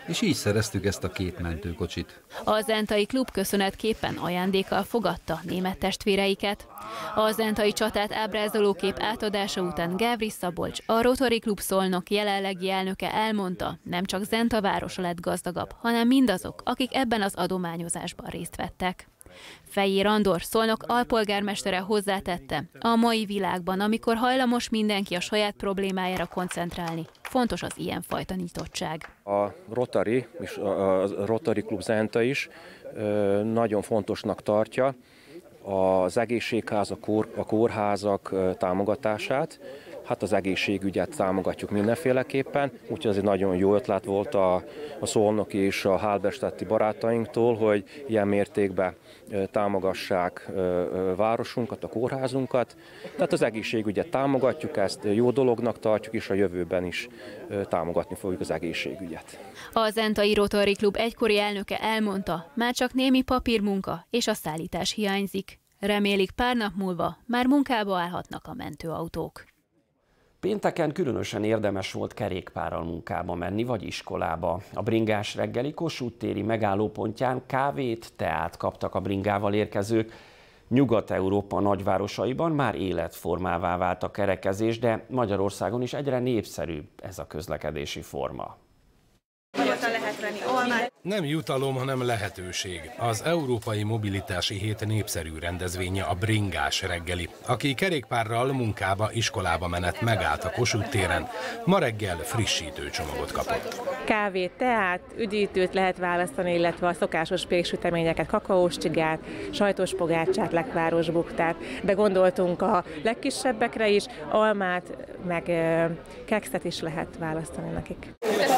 Speaker 10: és így szereztük ezt a 2 mentőkocsit.
Speaker 4: A zentai klub köszönetképpen ajándékkal fogadta német testvéreiket. A zentai csatát ábrázoló kép átadása után Gávris Szabolcs, a Rotary Klub Szolnok jelenlegi elnöke elmondta, nem csak Zenta városa lett gazdagabb, hanem mindazok, akik ebben az adományozásban részt vettek. Fejér Andor, Szolnok alpolgármestere hozzátette, a mai világban, amikor hajlamos mindenki a saját problémájára koncentrálni, fontos az ilyenfajta nyitottság.
Speaker 11: A Rotary és a Rotary Klub Zenta is nagyon fontosnak tartja az egészségház, a kórházak támogatását. Hát az egészségügyet támogatjuk mindenféleképpen, úgyhogy ez egy nagyon jó ötlet volt a szolnoki és a halberstadti barátainktól, hogy ilyen mértékben támogassák városunkat, a kórházunkat. Tehát az egészségügyet támogatjuk, ezt jó dolognak tartjuk, és a jövőben is támogatni fogjuk az egészségügyet.
Speaker 4: A Zentai Rotary Klub egykori elnöke elmondta, már csak némi papírmunka és a szállítás hiányzik. Remélik, pár nap múlva már munkába állhatnak a mentőautók.
Speaker 1: Pénteken különösen érdemes volt kerékpárral munkába menni, vagy iskolába. A bringás reggeli Kossuth téri megállópontján kávét, teát kaptak a bringával érkezők. Nyugat-Európa nagyvárosaiban már életformává vált a kerekezés, de Magyarországon is egyre népszerűbb ez a közlekedési forma.
Speaker 9: Nem jutalom, hanem lehetőség. Az Európai Mobilitási Hét népszerű rendezvénye a bringás reggeli, aki kerékpárral munkába, iskolába menet megállt a Kossuth téren. Ma reggel frissítő csomagot kapott.
Speaker 12: Kávét, teát, üdítőt lehet választani, illetve a szokásos péksüteményeket, kakaós csigát, sajtos pogácsát, lekváros buktát. De gondoltunk a legkisebbekre is, almát, meg kekszet is lehet választani nekik.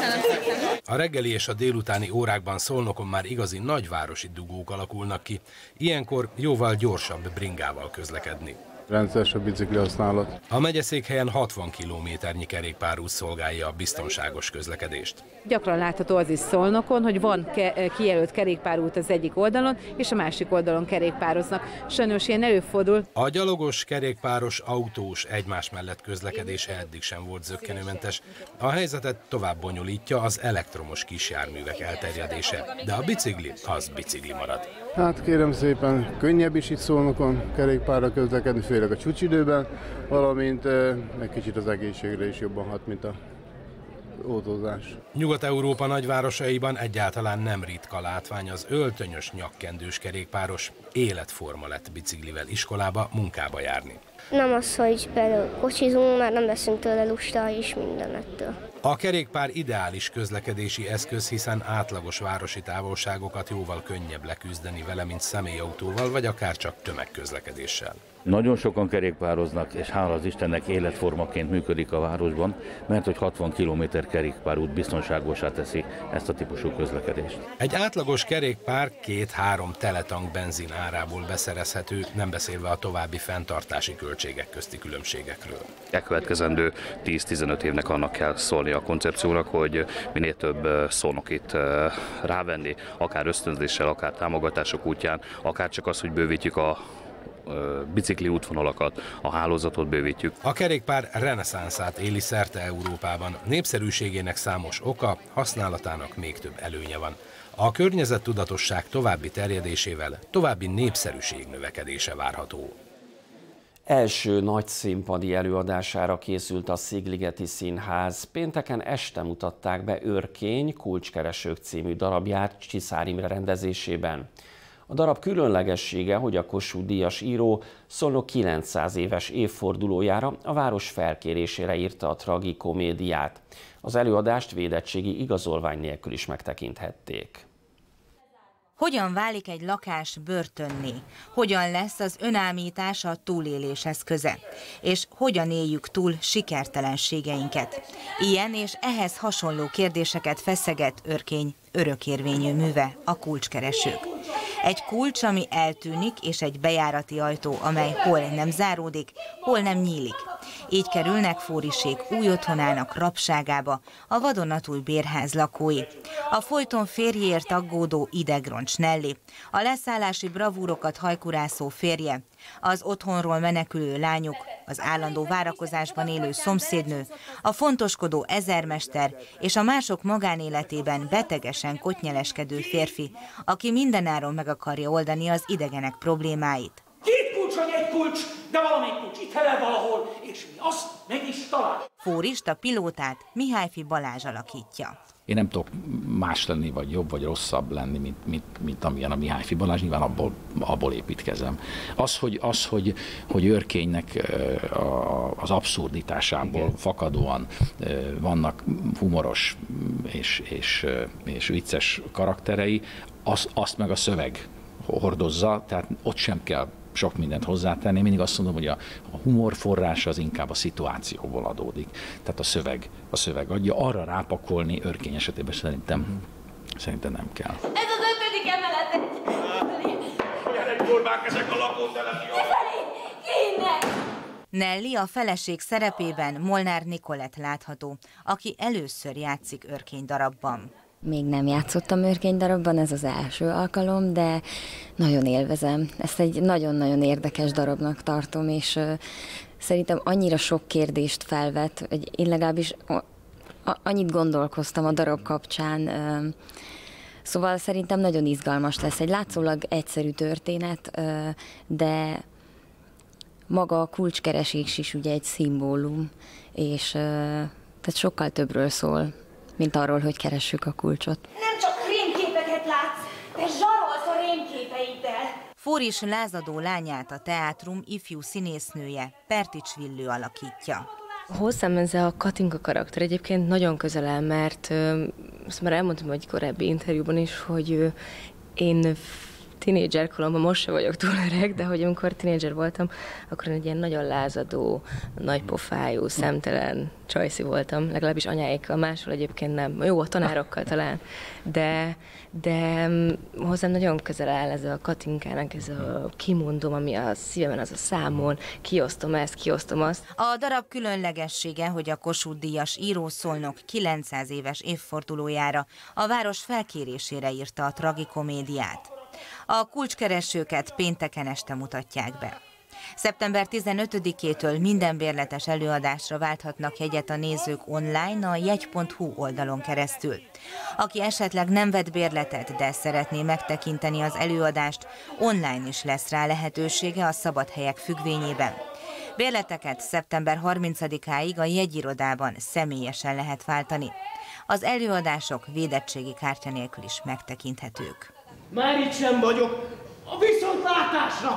Speaker 9: A reggeli és a délutáni órákban Szolnokon már igazi nagyvárosi dugók alakulnak ki. Ilyenkor jóval gyorsabb bringával közlekedni.
Speaker 5: Rendszeres a bicikli használat.
Speaker 9: A megyeszékhelyen 60 kilométernyi kerékpárút szolgálja a biztonságos közlekedést.
Speaker 13: Gyakran látható az is Szolnokon, hogy van kijelölt kerékpárút az egyik oldalon, és a másik oldalon kerékpároznak. Sajnos ilyen előfordul.
Speaker 9: A gyalogos, kerékpáros, autós egymás mellett közlekedése eddig sem volt zökkenőmentes. A helyzetet tovább bonyolítja az elektromos kisjárművek elterjedése, de a bicikli az bicikli marad.
Speaker 5: Hát kérem szépen, könnyebb is itt Szolnokon kerékpárra közlekedni, főleg a csúcsidőben, valamint egy kicsit az egészségre is jobban hat, mint a autózás.
Speaker 9: Nyugat-Európa nagyvárosaiban egyáltalán nem ritka látvány az öltönyös, nyakkendős kerékpáros. Életforma lett biciklivel iskolába, munkába járni.
Speaker 14: Nem az, hogy például kocsizunk, már nem leszünk tőle lusta és mindenettől.
Speaker 9: A kerékpár ideális közlekedési eszköz, hiszen átlagos városi távolságokat jóval könnyebb leküzdeni vele, mint személyautóval, vagy akár csak tömegközlekedéssel.
Speaker 16: Nagyon sokan kerékpároznak, és hála az Istennek életformaként működik a városban, mert hogy 60 km kerékpárút biztonságosá teszi ezt a típusú közlekedést.
Speaker 9: Egy átlagos kerékpár 2-3 teletank benzin árából beszerezhető, nem beszélve a további fenntartási költségek közti különbségekről.
Speaker 26: Elkövetkezendő 10-15 évnek annak kell szólni a koncepciónak, hogy minél több Szolnokit rávenni, akár ösztönzéssel, akár támogatások útján, akár csak az, hogy bővítjük a bicikli útvonalakat, a hálózatot bővítjük.
Speaker 9: A kerékpár reneszánszát éli szerte Európában. Népszerűségének számos oka, használatának még több előnye van. A környezettudatosság további terjedésével további népszerűség növekedése várható.
Speaker 1: Első nagy színpadi előadására készült a Szigligeti Színház. Pénteken este mutatták be Örkény, Kulcskeresők című darabját Csiszár Imre rendezésében. A darab különlegessége, hogy a Kossuth-díjas író Szolnok 900 éves évfordulójára a város felkérésére írta a tragikomédiát. Az előadást védettségi igazolvány nélkül is megtekinthették.
Speaker 21: Hogyan válik egy lakás börtönné? Hogyan lesz az önállítás a túlélés eszköze? És hogyan éljük túl sikertelenségeinket? Ilyen és ehhez hasonló kérdéseket feszeget Örkény örökérvényű műve, a Kulcskeresők. Egy kulcs, ami eltűnik, és egy bejárati ajtó, amely hol nem záródik, hol nem nyílik. Így kerülnek Fórisék új otthonának rabságába a vadonatúj bérház lakói. A folyton férjéért aggódó idegroncs Nelly, a leszállási bravúrokat hajkurászó férje, az otthonról menekülő lányuk, az állandó várakozásban élő szomszédnő, a fontoskodó ezermester és a mások magánéletében betegesen kotnyeleskedő férfi, aki mindenáron meg akarja oldani az idegenek problémáit.
Speaker 3: 2 kulcs vagy 1 kulcs, de valamelyik kulcs itt helel valahol, és mi azt meg is találjuk.
Speaker 21: Fórist a pilótát Mihályfi Balázs alakítja.
Speaker 15: Én nem tudok más lenni, vagy jobb, vagy rosszabb lenni, mint amilyen a Mihályfi Balázs, nyilván abból építkezem. Az, hogy Örkénynek az abszurditásából fakadóan vannak humoros és vicces karakterei, azt meg a szöveg hordozza, tehát ott sem kell sok mindent hozzátenni. Mindig azt mondom, hogy a humor forrása az inkább a szituációból adódik. Tehát a szöveg adja. Arra rápakolni Örkény esetében szerintem nem kell.
Speaker 3: Ez az 5. emelet! Milyen egyformák ezek a lakótelepi?
Speaker 21: Nelly a feleség szerepében Molnár Nikolett látható, aki először játszik Örkény darabban.
Speaker 17: Még nem játszottam Örkény darabban, ez az első alkalom, de nagyon élvezem. Ezt egy nagyon-nagyon érdekes darabnak tartom, és szerintem annyira sok kérdést felvet, hogy én legalábbis annyit gondolkoztam a darab kapcsán, szóval szerintem nagyon izgalmas lesz. Egy látszólag egyszerű történet, de maga a kulcskeresés is ugye egy szimbólum, és tehát sokkal többről szól, mint arról, hogy keressük a kulcsot.
Speaker 3: Nem csak rémképeket látsz, te zsarolsz a rémképeiddel.
Speaker 21: Fóris lázadó lányát a teátrum ifjú színésznője, Pertics Villő alakítja.
Speaker 22: Hozzám ez a Katinka karakter egyébként nagyon közel áll, mert azt már elmondtam egy korábbi interjúban is, hogy én tínédzser koromban, most sem vagyok túl öreg, de hogy amikor tínédzser voltam, akkor egy ilyen nagyon lázadó, nagypofájú, szemtelen csajszi voltam, legalábbis anyáikkal, máshol egyébként nem. Jó, a tanárokkal talán, de hozzám nagyon közel áll ez a Katinkának, ez a kimondom, ami a szívemen, az a számon, kiosztom ezt, kiosztom azt.
Speaker 21: A darab különlegessége, hogy a Kossuth-díjas író Szolnok 900 éves évfordulójára a város felkérésére írta a tragikomédiát. A kulcskeresőket pénteken este mutatják be. Szeptember 15-től minden bérletes előadásra válthatnak jegyet a nézők online a jegy.hu oldalon keresztül. Aki esetleg nem vett bérletet, de szeretné megtekinteni az előadást, online is lesz rá lehetősége a szabad helyek függvényében. Bérleteket szeptember 30-áig a jegyirodában személyesen lehet váltani. Az előadások védettségi kártya nélkül is megtekinthetők.
Speaker 3: Már itt sem vagyok, a viszontlátásra!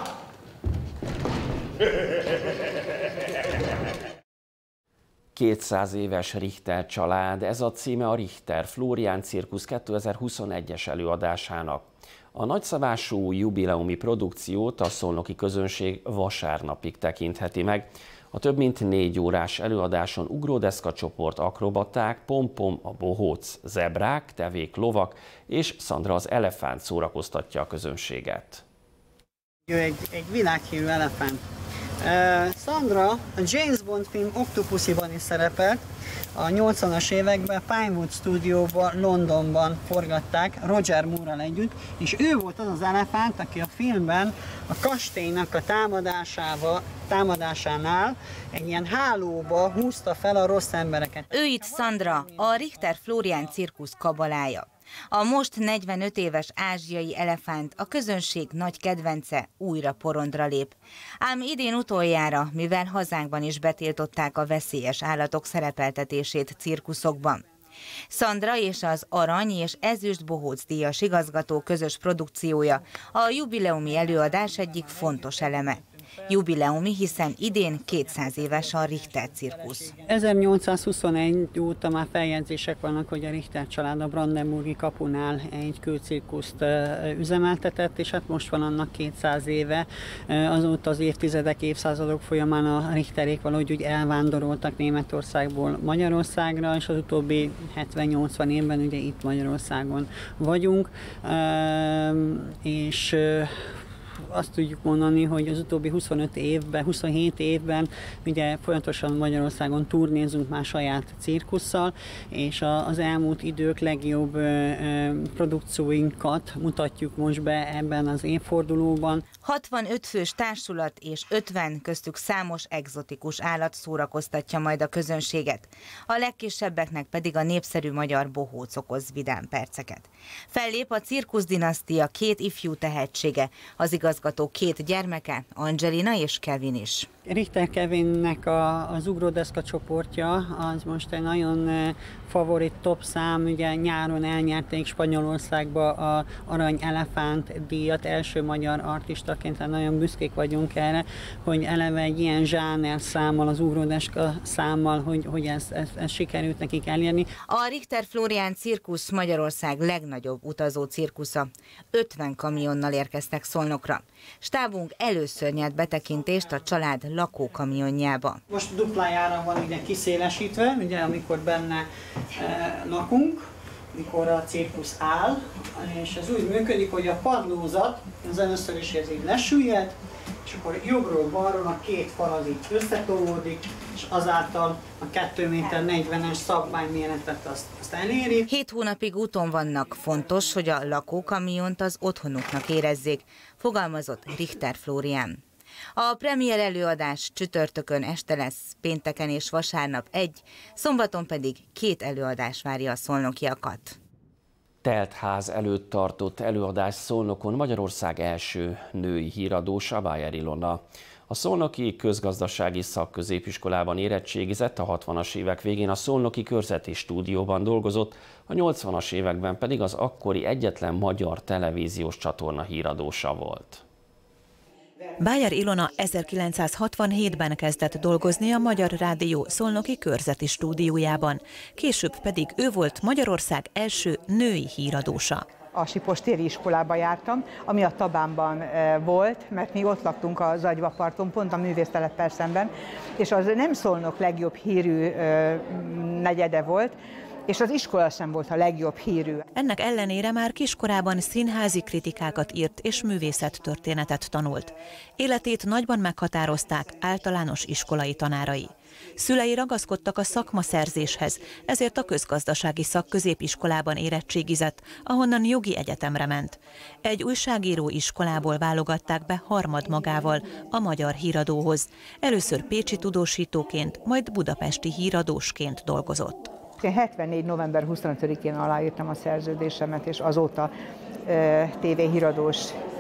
Speaker 1: ...200 éves Richter család, ez a címe a Richter Flórián Cirkusz 2021-es előadásának. A nagyszabású jubileumi produkciót a szolnoki közönség vasárnapig tekintheti meg. A több mint 4 órás előadáson ugródeszka csoport, akrobaták, Pompom a bohóc, zebrák, tevék lovak és Szandra az elefánt szórakoztatja a közönséget.
Speaker 18: Ő egy világhírű elefánt. Szandra a James Bond film Octopussy-ban is szerepelt. A 80-as években Pinewood Studióban, Londonban forgatták Roger Moore-ral együtt, és ő volt az az elefánt, aki a filmben a kastélynak a támadásánál egy ilyen hálóba húzta fel a rossz embereket.
Speaker 21: Ő itt Szandra, a Richter Flórián Cirkusz kabalája. A most 45 éves ázsiai elefánt, a közönség nagy kedvence, újra porondra lép. Ám idén utoljára, mivel hazánkban is betiltották a veszélyes állatok szerepeltetését cirkuszokban. Szandra és az Arany és Ezüst Bohóc díjas igazgató közös produkciója a jubileumi előadás egyik fontos eleme. Jubileumi, hiszen idén 200 éves a Richter cirkusz.
Speaker 18: 1821 óta már feljegyzések vannak, hogy a Richter család a Brandenburgi kapunál egy kőcirkuszt üzemeltetett, és hát most van annak 200 éve. Azóta az évtizedek, évszázadok folyamán a Richterék valahogy úgy elvándoroltak Németországból Magyarországra, és az utóbbi 70-80 évben ugye itt Magyarországon vagyunk, és azt tudjuk mondani, hogy az utóbbi 27 évben ugye folyamatosan Magyarországon turnézunk már saját cirkusszal, és az elmúlt idők legjobb produkcióinkat mutatjuk most be ebben az évfordulóban.
Speaker 21: 65 fős társulat és 50 köztük számos egzotikus állat szórakoztatja majd a közönséget. A legkisebbeknek pedig a népszerű magyar bohóc okoz vidám perceket. Fellép a cirkuszdinasztia 2 ifjú tehetsége, az igazgató 2 gyermeke, Angelina és Kevin is.
Speaker 18: Richter Kevinnek az ugródeszka csoportja az most egy nagyon favorit top szám, ugye nyáron elnyerték Spanyolországba az Arany Elefánt díjat, első magyar artistaként, tehát nagyon büszkék vagyunk erre, hogy eleve egy ilyen zsáner számmal, az ugródeszka számmal, hogy ez sikerült nekik elérni.
Speaker 21: A Richter Flórián cirkusz Magyarország legnagyobb utazó cirkusza. 50 kamionnal érkeztek Szolnokra. Stábunk először nyert betekintést a család lakókamionjába.
Speaker 18: Most duplájára van ugye kiszélesítve, ugye amikor benne lakunk, mikor a cirkusz áll, és ez úgy működik, hogy a padlózat az először is ez így lesüllyed, és akkor jobbról balról a 2 fal az így összetolódik, és azáltal a 2,40 méter szabványméretet azt eléri.
Speaker 21: 7 hónapig úton vannak, fontos, hogy a lakókamiont az otthonuknak érezzék, fogalmazott Richter Flórián. A premier előadás csütörtökön este lesz, pénteken és vasárnap 1, szombaton pedig 2 előadás várja a szolnokiakat.
Speaker 1: Telt ház előtt tartott előadás Szolnokon Magyarország első női híradósa, Bájer Ilona. A Szolnoki Közgazdasági Szakközépiskolában érettségizett, a 60-as évek végén a Szolnoki Körzeti Stúdióban dolgozott, a 80-as években pedig az akkori egyetlen magyar televíziós csatorna híradósa volt.
Speaker 2: Bájer Ilona 1967-ben kezdett dolgozni a Magyar Rádió Szolnoki Körzeti Stúdiójában, később pedig ő volt Magyarország első női híradósa.
Speaker 6: A Sipostéri iskolába jártam, ami a Tabánban volt, mert mi ott laktunk a Zagyvaparton, pont a művészteleppel szemben, és az nem Szolnok legjobb hírű negyede volt, és az iskola sem volt a legjobb hírű.
Speaker 2: Ennek ellenére már kiskorában színházi kritikákat írt és művészettörténetet tanult. Életét nagyban meghatározták általános iskolai tanárai. Szülei ragaszkodtak a szakmaszerzéshez, ezért a Közgazdasági Szakközépiskolában érettségizett, ahonnan jogi egyetemre ment. Egy újságíró iskolából válogatták be harmadmagával a Magyar Híradóhoz. Először pécsi tudósítóként, majd budapesti híradósként dolgozott.
Speaker 6: Én 74. november 25-én aláírtam a szerződésemet, és azóta tévéhíradós,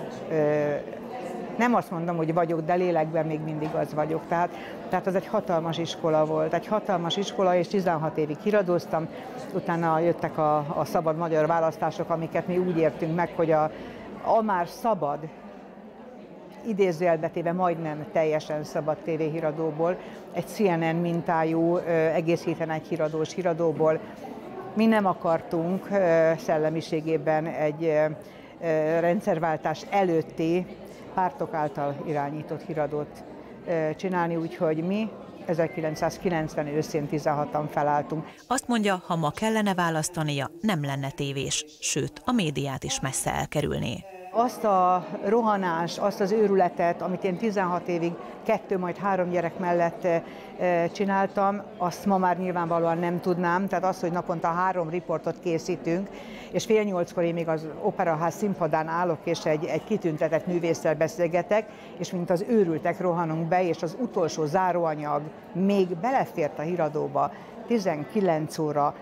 Speaker 6: nem azt mondom, hogy vagyok, de lélekben még mindig az vagyok. Tehát az egy hatalmas iskola volt. Egy hatalmas iskola, és 16 évig híradóztam. Utána jöttek a szabad magyar választások, amiket mi úgy értünk meg, hogy a már szabad, idézőjelbetéve majdnem teljesen szabad tévéhíradóból, egy CNN mintájú, egész héten egy híradós híradóból. Mi nem akartunk szellemiségében egy rendszerváltás előtti pártok által irányított híradót csinálni, úgyhogy mi 1990 őszén 16-an felálltunk.
Speaker 2: Azt mondja, ha ma kellene választania, nem lenne tévés, sőt, a médiát is messze elkerülné.
Speaker 6: Azt a rohanást, azt az őrületet, amit én 16 évig 2, majd 3 gyerek mellett csináltam, azt ma már nyilvánvalóan nem tudnám. Tehát az, hogy naponta 3 riportot készítünk, és 7:30-kor én még az Operaház színpadán állok, és egy kitüntetett művésszel beszélgetek, és mint az őrültek rohanunk be, és az utolsó záróanyag még belefért a híradóba 19 óra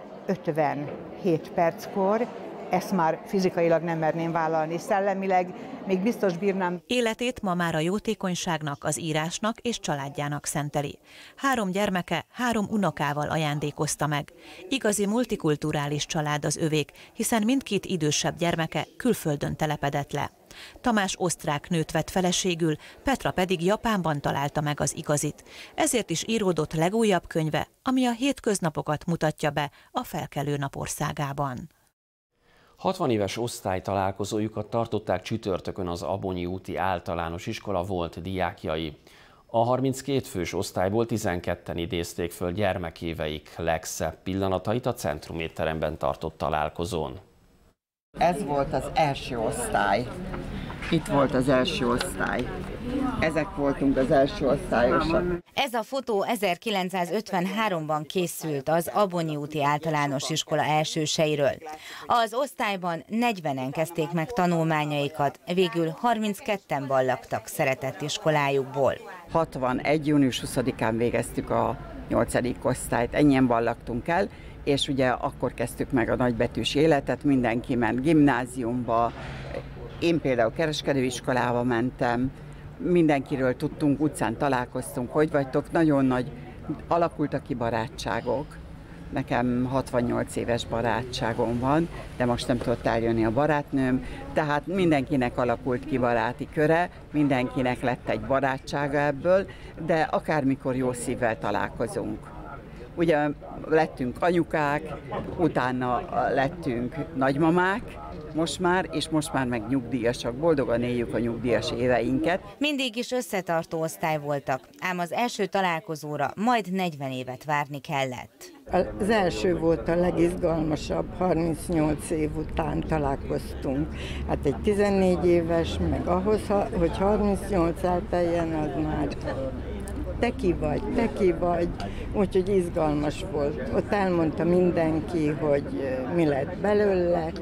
Speaker 6: 57 perckor, ezt már fizikailag nem merném vállalni, szellemileg még biztos bírnám.
Speaker 2: Életét ma már a jótékonyságnak, az írásnak és családjának szenteli. 3 gyermeke 3 unokával ajándékozta meg. Igazi multikulturális család az övék, hiszen mindkét idősebb gyermeke külföldön telepedett le. Tamás osztrák nőt vett feleségül, Petra pedig Japánban találta meg az igazit. Ezért is íródott legújabb könyve, ami a hétköznapokat mutatja be a felkelő nap országában.
Speaker 1: 60 éves osztálytalálkozójukat tartották csütörtökön az Abonyi úti általános iskola volt diákjai. A 32 fős osztályból 12-en idézték föl gyermekéveik legszebb pillanatait a Centrum étteremben tartott találkozón.
Speaker 19: Ez volt az első osztály.
Speaker 7: Itt volt az első osztály. Ezek voltunk az első osztályosok.
Speaker 21: Ez a fotó 1953-ban készült az Abonyi úti általános iskola elsőseiről. Az osztályban 40-en kezdték meg tanulmányaikat, végül 32-en ballagtak szeretett iskolájukból.
Speaker 7: 61. június 20-án végeztük a 8. osztályt, ennyien ballagtunk el, és ugye akkor kezdtük meg a nagybetűs életet, mindenki ment gimnáziumba, én például kereskedőiskolába mentem, mindenkiről tudtunk, utcán találkoztunk, hogy vagytok, nagyon nagy, alakultak ki barátságok. Nekem 68 éves barátságom van, de most nem tudott eljönni a barátnőm, tehát mindenkinek alakult ki baráti köre, mindenkinek lett egy barátsága ebből, de akármikor jó szívvel találkozunk. Ugye lettünk anyukák, utána lettünk nagymamák, most már meg nyugdíjasak, boldogan éljük a nyugdíjas éveinket.
Speaker 21: Mindig is összetartó osztály voltak, ám az első találkozóra majd 40 évet várni kellett.
Speaker 19: Az első volt a legizgalmasabb, 38 év után találkoztunk. Hát egy 14 éves, meg ahhoz, hogy 38 elteljen, az már te ki vagy, úgyhogy izgalmas volt. Ott elmondta mindenki, hogy mi lett belőle,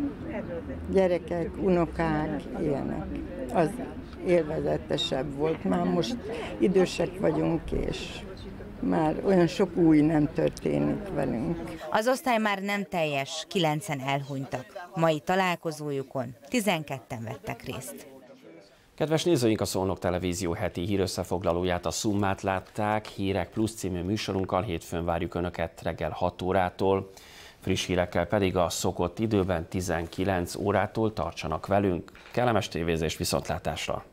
Speaker 19: gyerekek, unokák, ilyenek. Az élvezetesebb volt. Már most idősek vagyunk, és már olyan sok új nem történik velünk.
Speaker 21: Az osztály már nem teljes, 9-en elhunytak. Mai találkozójukon 12-en vettek részt.
Speaker 1: Kedves nézőink, a Szolnok Televízió heti hírösszefoglalóját, a Summát látták. Hírek Plusz című műsorunkkal hétfőn várjuk Önöket reggel 6 órától. Friss hírekkel pedig a szokott időben 19 órától tartsanak velünk. Kellemes tévézést, viszontlátásra!